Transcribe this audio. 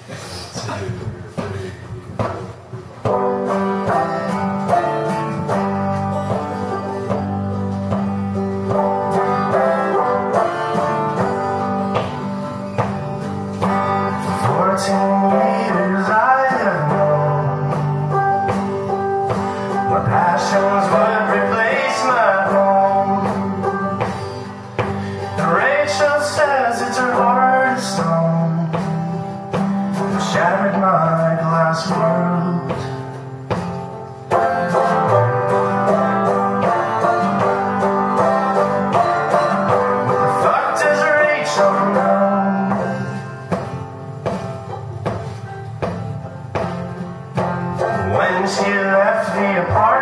Passions would replace my home. Rachel says it's her heart of stone. You shattered my glass world. What the fuck does Rachel know? When she left the apartment,